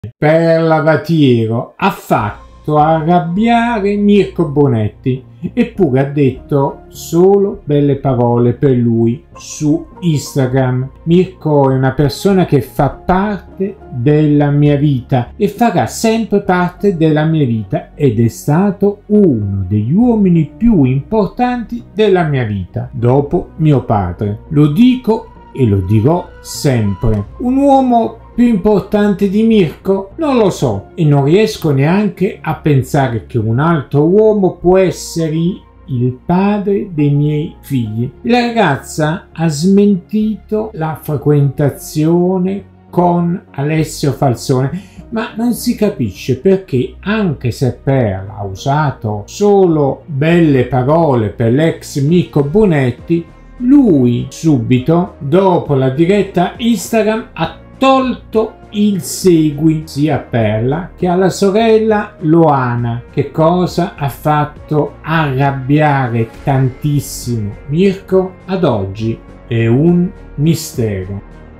per lavatiero ha fatto arrabbiare Mirko Bonetti, eppure ha detto solo belle parole per lui su Instagram. Mirko è una persona che fa parte della mia vita e farà sempre parte della mia vita, ed è stato uno degli uomini più importanti della mia vita, dopo mio padre. Lo dico e lo dirò sempre. Un uomo più importante di Mirko? Non lo so, e non riesco neanche a pensare che un altro uomo può essere il padre dei miei figli. La ragazza ha smentito la frequentazione con Alessio Falsone, ma non si capisce perché, anche se Perla ha usato solo belle parole per l'ex Mirko Bonetti, lui subito dopo la diretta Instagram ha tolto il segui sia a Perla che alla sorella Loana. Che cosa ha fatto arrabbiare tantissimo Mirko? Ad oggi è un mistero.